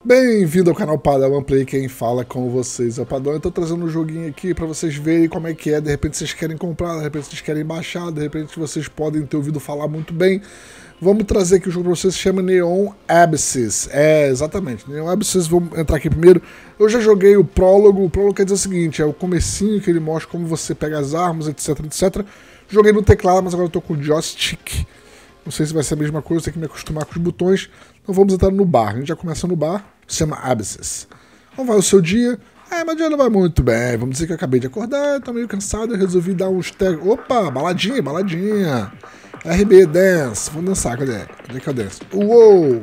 Bem-vindo ao canal Padawan Play, quem fala com vocês é o Padawan. Eu tô trazendo um joguinho aqui pra vocês verem como é que é. De repente vocês querem comprar, de repente vocês querem baixar, de repente vocês podem ter ouvido falar muito bem. Vamos trazer aqui o jogo pra vocês, se chama Neon Abyss. É, exatamente, Neon Abyss. Vamos entrar aqui primeiro. Eu já joguei o prólogo quer dizer o seguinte, é o comecinho que ele mostra como você pega as armas, etc, etc. Joguei no teclado, mas agora eu tô com o joystick. Não sei se vai ser a mesma coisa, tem que me acostumar com os botões. Então vamos entrar no bar. A gente já começa no bar, se chama Abyss. Como vai o seu dia? Meu dia não vai muito bem. Vamos dizer que eu acabei de acordar, tô meio cansado, eu resolvi dar uns... Opa, baladinha, baladinha. RB Dance. Vamos dançar, cadê? Cadê que eu danço? Uou!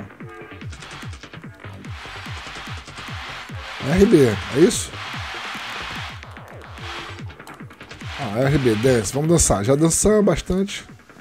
RB, é isso? RB Dance. Vamos dançar. Já dançamos bastante.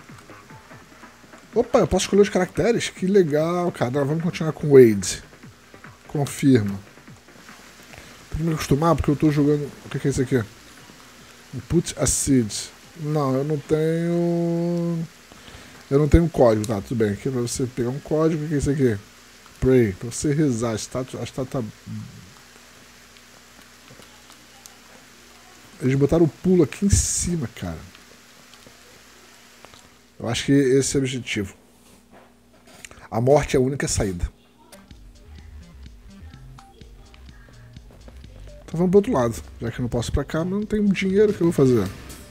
Opa, eu posso escolher os caracteres? Que legal, cara. Agora vamos continuar com Wade. Confirma. Tem que me acostumar porque eu tô jogando... O que é isso aqui? Put acid. Não, eu não tenho... Eu não tenho código, tá? Tudo bem. Aqui é pra você pegar um código. O que é isso aqui? Pray. Pra você rezar. A estátua... Eles botaram o pulo aqui em cima, cara. Eu acho que esse é o objetivo. A morte é a única saída. Então vamos pro outro lado. Já que eu não posso ir pra cá, mas não tenho dinheiro, o que eu vou fazer?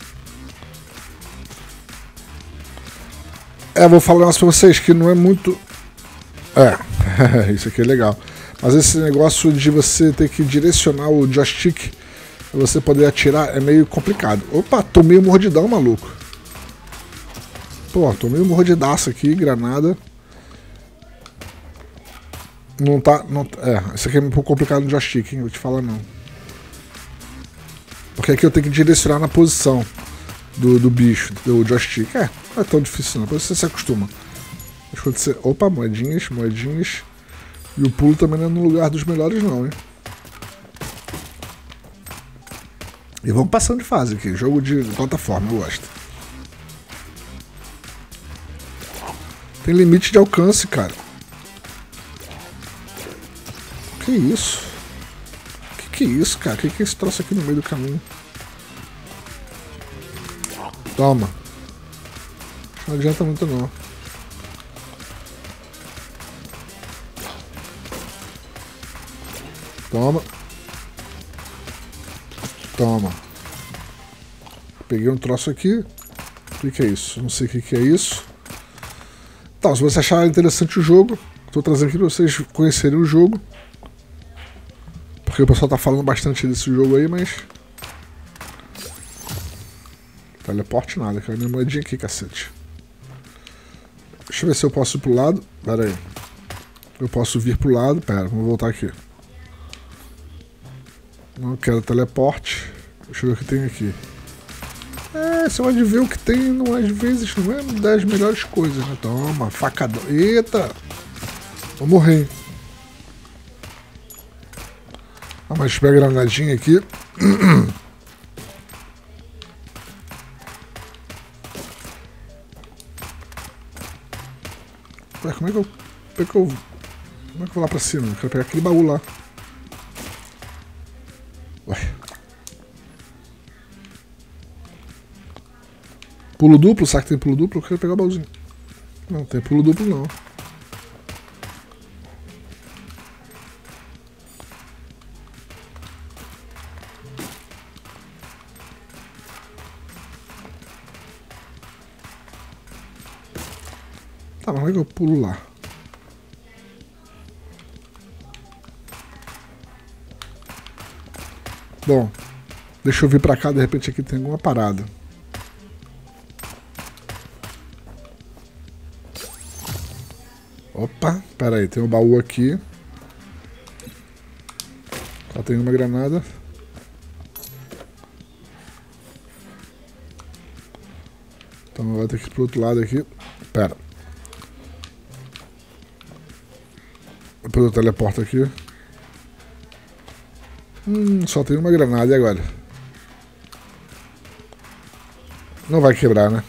Vou falar um negócio pra vocês que não é muito... isso aqui é legal. Mas esse negócio de você ter que direcionar o joystick pra você poder atirar é meio complicado. Opa, tomei um mordidão, maluco. Pô, tomei um mordidaço aqui, granada. Não tá... isso aqui é um pouco complicado no joystick, hein? Vou te falar não. Porque aqui eu tenho que direcionar na posição do bicho, do joystick. Não é tão difícil não, depois você se acostuma. Mas quando você... Opa, moedinhas, moedinhas. E o pulo também não é no lugar dos melhores não, hein? E vamos passando de fase aqui, jogo de plataforma, eu gosto. Tem limite de alcance, cara. Que isso? Que é isso, cara? Que é esse troço aqui no meio do caminho? Toma. Não adianta muito não. Toma. Toma. Peguei um troço aqui. O que é isso? Não sei o que é isso. Então, se você achar interessante o jogo, estou trazendo aqui para vocês conhecerem o jogo. Porque o pessoal tá falando bastante desse jogo aí, mas... Teleporte nada, quero minha moedinha aqui, cacete. Deixa eu ver se eu posso ir pro lado. Pera aí. Eu posso vir pro lado. Pera, vamos voltar aqui. Não quero teleporte. Deixa eu ver o que tem aqui. Você pode ver o que tem, não, às vezes não é das melhores coisas, né? Toma, facadão. Eita! Vou morrer, hein? Mas pega a granadinha aqui. Ué, como é que eu vou lá pra cima? Eu quero pegar aquele baú lá. Ué. Pulo duplo? Será que tem pulo duplo? Eu quero pegar o baúzinho. Não, tem pulo duplo não. Tá, mas como é que eu pulo lá? Bom, deixa eu vir pra cá, de repente aqui tem alguma parada. Opa, pera aí, tem um baú aqui. Só tem uma granada. Então vai ter que ir pro outro lado aqui. Pera. Depois eu teleporto aqui. Só tem uma granada, e agora? Não vai quebrar, né?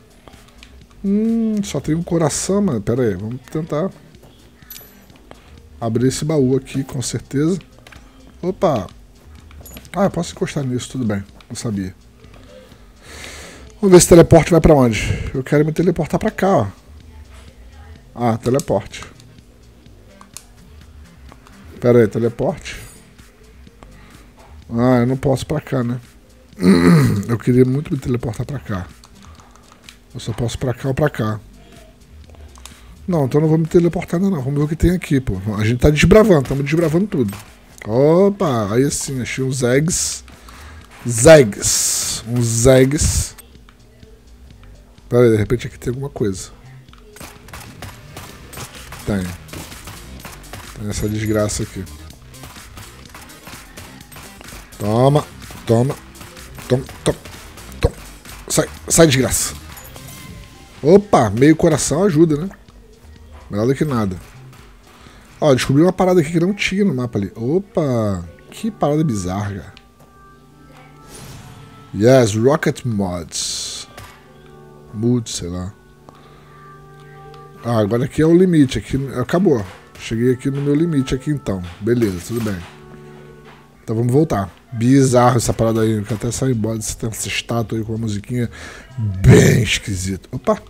Só tem um coração, mano. Pera aí, vamos tentar. Abrir esse baú aqui, com certeza. Opa! Ah, eu posso encostar nisso, tudo bem. Não sabia. Vamos ver se o teleporte vai pra onde. Eu quero me teleportar pra cá, ó. Ah, teleporte. Pera aí, teleporte. Ah, eu não posso pra cá, né? Eu queria muito me teleportar pra cá. Eu só posso pra cá ou pra cá. Não, então eu não vou me teleportar ainda não. Vamos ver o que tem aqui, pô. A gente tá desbravando, estamos desbravando tudo. Opa, aí sim, achei uns eggs. Uns eggs. Pera aí, de repente aqui tem alguma coisa. Tem essa desgraça aqui. Toma. Sai, desgraça. Opa, meio coração ajuda, né? Melhor do que nada. Ó, descobri uma parada aqui que não tinha no mapa ali. Opa, que parada bizarra, cara. Yes, Rocket Mods. Mood, sei lá. Ah, agora aqui é o limite. Aqui acabou. Cheguei aqui no meu limite aqui então. Beleza, tudo bem. Então vamos voltar. Bizarro essa parada aí. Que até sai embora. Tem essa estátua aí com uma musiquinha bem esquisita.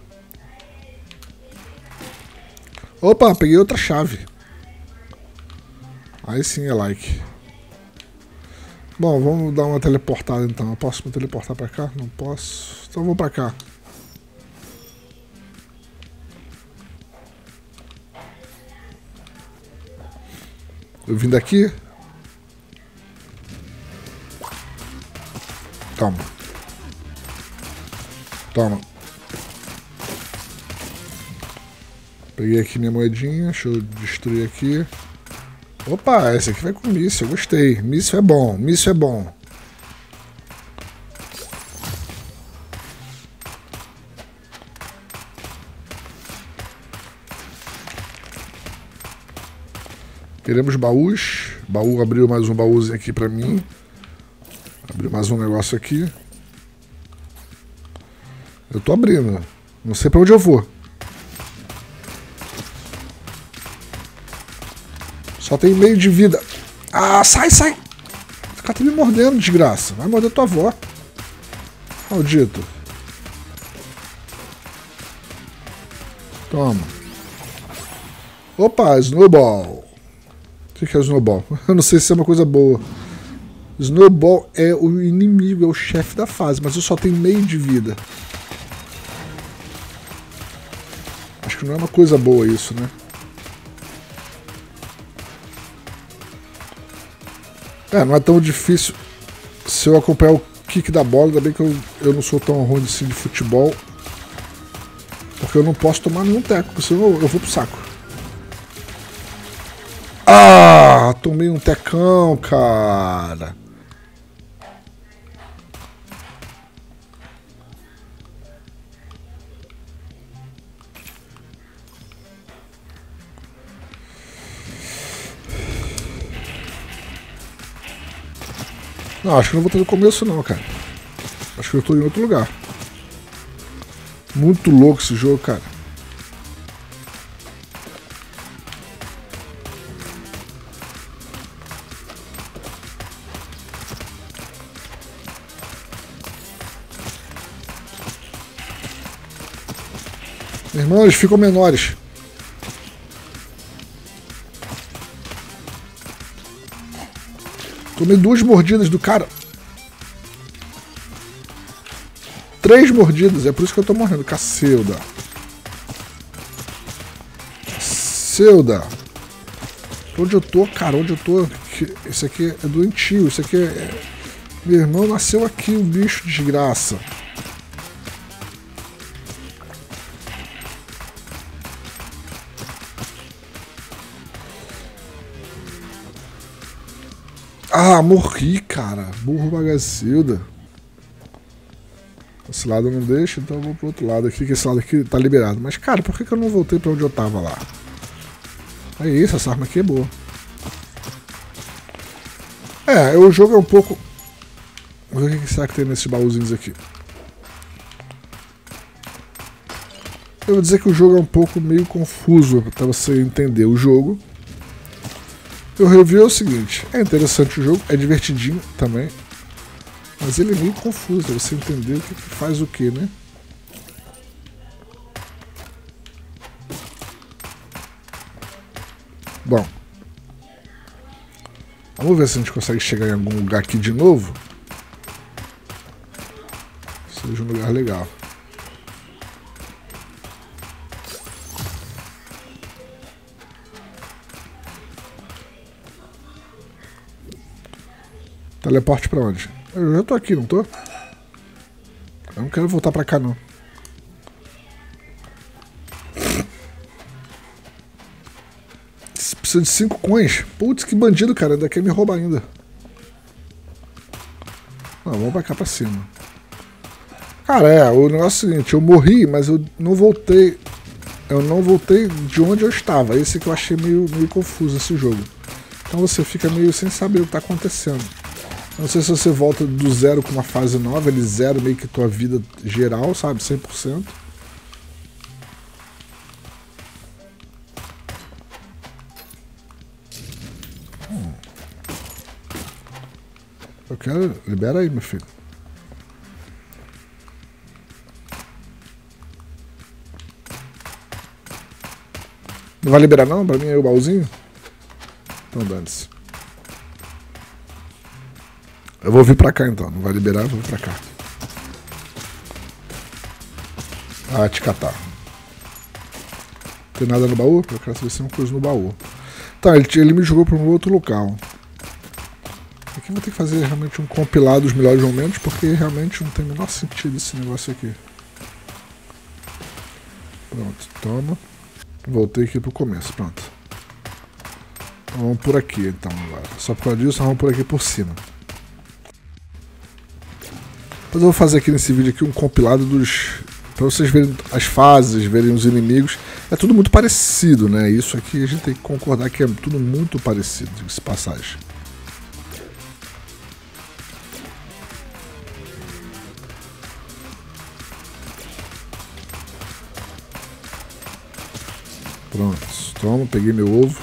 Opa, peguei outra chave. Aí sim é like. Bom, vamos dar uma teleportada então. Eu posso me teleportar pra cá? Não posso. Então eu vou pra cá. Eu vim daqui. Toma. Peguei aqui minha moedinha. Deixa eu destruir aqui. Opa, esse aqui vai com míssil. Eu gostei. Míssil é bom. Queremos baús. Baú abriu mais um baúzinho aqui pra mim. Abriu mais um negócio aqui. Eu tô abrindo. Não sei pra onde eu vou. Só tem meio de vida. Ah, sai! O cara tá me mordendo, desgraça. Vai morder tua avó. Maldito. Toma. Opa, Snowball. O que é Snowball? Eu não sei se é uma coisa boa. Snowball é o inimigo, é o chefe da fase, mas eu só tenho meio de vida. Acho que não é uma coisa boa isso, né? É, não é tão difícil se eu acompanhar o kick da bola, ainda bem que eu não sou tão ruim assim de futebol. Porque eu não posso tomar nenhum teco, porque senão eu vou pro saco. Ah, tomei um tecão, cara. Não, acho que não vou ter no começo não, cara. Acho que eu tô em outro lugar. Muito louco esse jogo, cara. Meu irmão, eles ficam menores. Tomei 2 mordidas do cara. 3 mordidas, é por isso que eu tô morrendo. Cacilda. Onde eu tô, cara? Onde eu tô? Esse aqui é doentio. Esse aqui é... Meu irmão nasceu aqui, um bicho desgraça. Ah, morri, cara. Burro bagacilda. Esse lado não deixa, então eu vou pro outro lado aqui, que esse lado aqui tá liberado. Mas, cara, por que eu não voltei pra onde eu tava lá? É isso, essa arma aqui é boa. É, o jogo é um pouco... Vamos ver o que será que tem nesses baúzinhos aqui. Eu vou dizer que o jogo é um pouco meio confuso pra você entender o jogo. Eu review é o seguinte, é interessante o jogo, é divertidinho também, mas ele é meio confuso, você entender o que faz o que, né? Bom, vamos ver se a gente consegue chegar em algum lugar aqui de novo. Seja um lugar legal. Teleporte pra onde? Eu já tô aqui, não tô? Eu não quero voltar pra cá, não. Precisa de 5 coins. Putz, que bandido, cara. Ainda quer me roubar ainda. Não, vamos pra cá pra cima. Cara, o negócio é o seguinte. Eu morri, mas eu não voltei. Eu não voltei de onde eu estava. Esse que eu achei meio confuso, esse jogo. Então você fica meio sem saber o que tá acontecendo. Não sei se você volta do zero com uma fase nova, ele zera meio que tua vida geral, sabe? 100%. Eu quero... Libera aí, meu filho. Não vai liberar não? Pra mim aí o baúzinho? Então dane-se. Eu vou vir pra cá então, não vai liberar, eu vou vir pra cá. Ah, te catar. Tem nada no baú? Eu quero saber se tem uma coisa no baú. Tá, ele me jogou pra um outro local. Aqui eu vou ter que fazer realmente um compilado dos melhores momentos, porque realmente não tem o menor sentido esse negócio aqui. Pronto, toma. Voltei aqui pro começo, pronto. Então vamos por aqui então agora. Só por causa disso, vamos por aqui por cima. Depois eu vou fazer aqui nesse vídeo aqui um compilado dos... Pra vocês verem as fases, verem os inimigos. É tudo muito parecido, né? Isso aqui a gente tem que concordar que é tudo muito parecido, diga-se passagem. Pronto, toma, peguei meu ovo.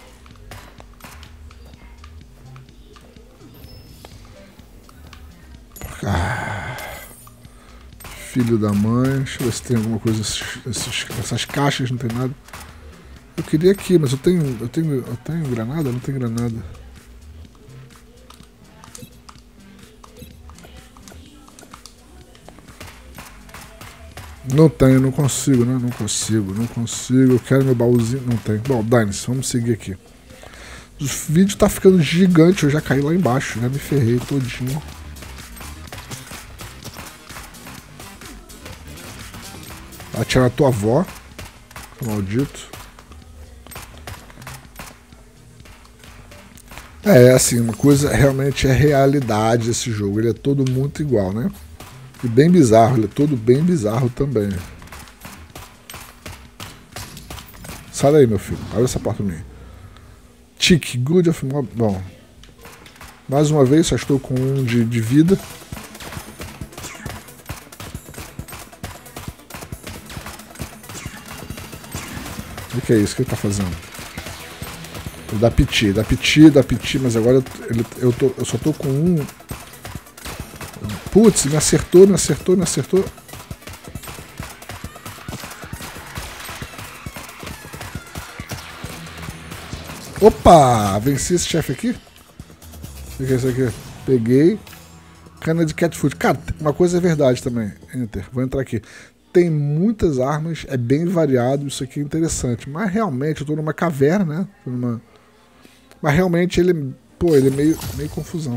Filho da mãe. Deixa eu ver se tem alguma coisa essas caixas, não tem nada. Eu queria aqui, mas eu tenho granada? Não tenho granada. Não tenho, não consigo, né? Não consigo. Eu quero meu baúzinho. Não tem. Bom, dane-se, vamos seguir aqui. O vídeo tá ficando gigante, eu já caí lá embaixo, já me ferrei todinho. Atirar a tua avó, maldito. É, assim, uma coisa realmente é realidade esse jogo. Ele é todo muito igual, né? E bem bizarro, ele é todo bem bizarro também. Sai daí, meu filho. Abre essa porta pra mim. Tick, good of mob. Bom. Mais uma vez, só estou com 1 de vida. O que é isso que ele tá fazendo? Dá piti, mas agora eu só tô com 1. Putz, me acertou. Opa! Venci esse chefe aqui. O que é isso aqui? Peguei. Cana de cat food. Cara, uma coisa é verdade também. Enter. Vou entrar aqui. Tem muitas armas, é bem variado, isso aqui é interessante. Mas realmente, eu tô numa caverna, né? Mas realmente ele, pô, ele é meio confusão.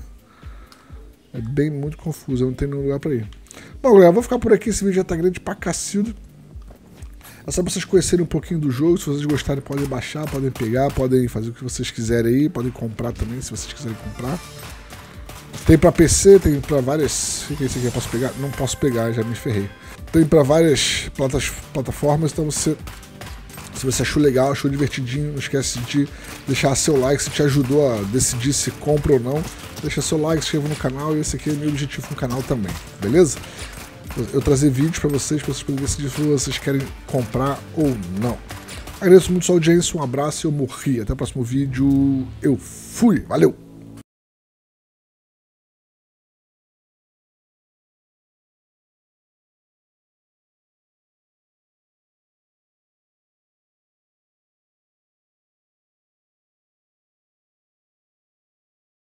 É bem muito confuso, eu não tenho nenhum lugar pra ir. Bom, galera, vou ficar por aqui, esse vídeo já tá grande pra cacildo. É só pra vocês conhecerem um pouquinho do jogo, se vocês gostarem podem baixar, podem pegar, podem fazer o que vocês quiserem aí, podem comprar também, se vocês quiserem comprar. Tem pra PC, tem pra várias... O que é isso aqui? Eu posso pegar? Não posso pegar, já me ferrei. Tem pra várias plataformas, então se você achou legal, achou divertidinho, não esquece de deixar seu like, se te ajudou a decidir se compra ou não. Deixa seu like, se inscreva no canal e esse aqui é meu objetivo no canal também, beleza? Eu trazer vídeos pra vocês poderem decidir se vocês querem comprar ou não. Agradeço muito a sua audiência, um abraço e eu morri. Até o próximo vídeo. Eu fui, valeu!